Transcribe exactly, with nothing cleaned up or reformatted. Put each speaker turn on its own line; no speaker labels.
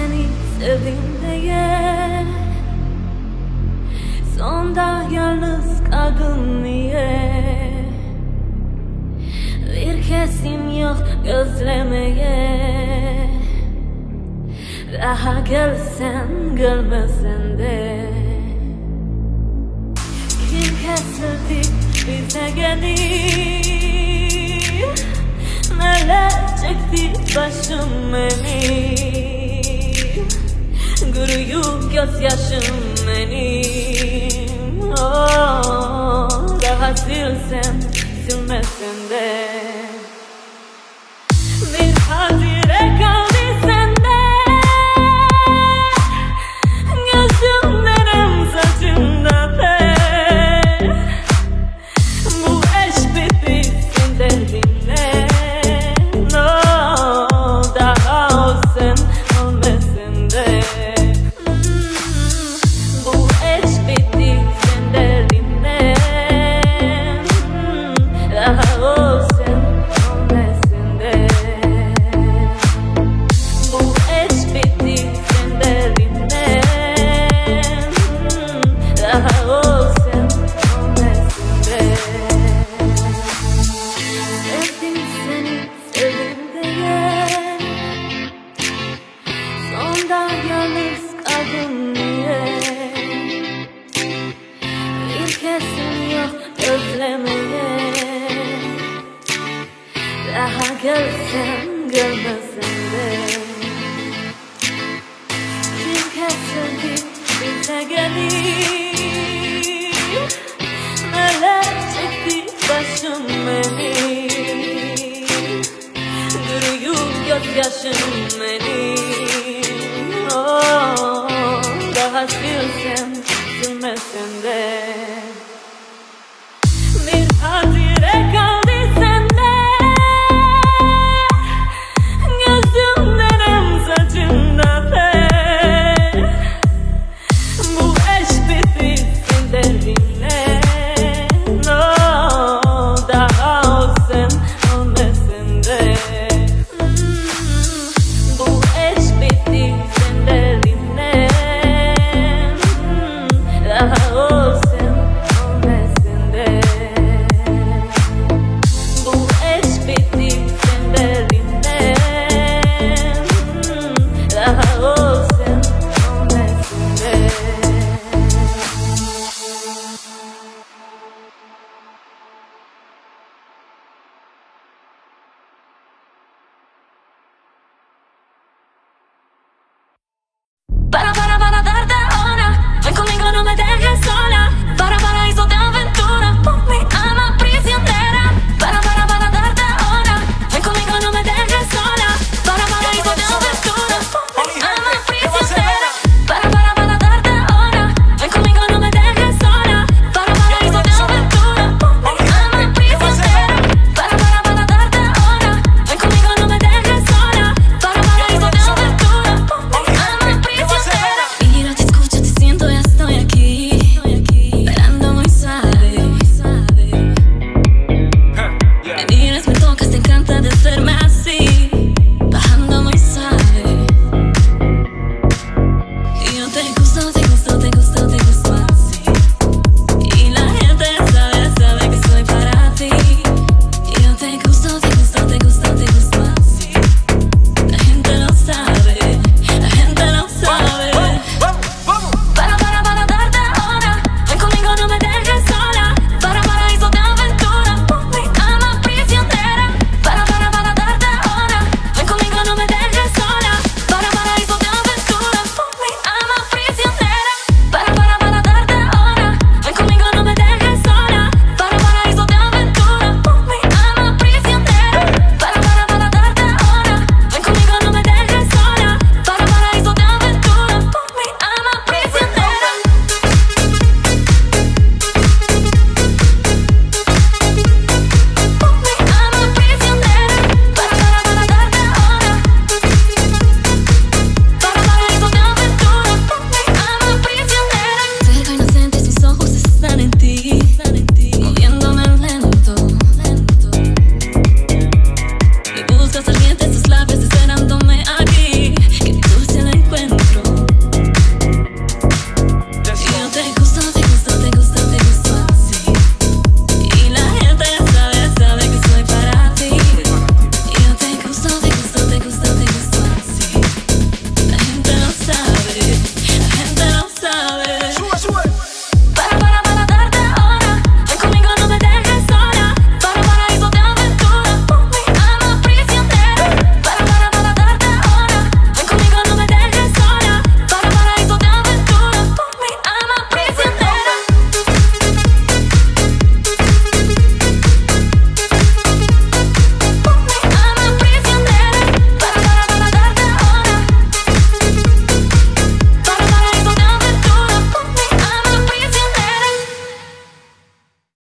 seni sevdim diye, sonda yalnız kaldım niye? Bir kesim yok gözlemeye, daha gelsen gelmesen de. Kim kesildi bize gelip, neler çekti başım benim, gürüyüp gözyaşım benim. Oh, daha silsem silmesen de. Bir hatire kaldı sende, gözümlerim saçımda pek. Bu eş bitti sen derdinle, no, daha olsun olmasın de. Hmm, bu eş bitti sen derdinle, hmm, daha olsun olmasın de. Bu eş bitti sen derdinle, hmm, daha olsun olmasın de. Sevdim seni, sevdim diye, sonda yalnız kaldım niye? Bir kesim yok özlemeye, daha gelsen gelmesen de. Kim kesildi bize gelip, neler çekti başım benim, gürüyüp gözyaşım benim. Oh, daha silsem silmesen de.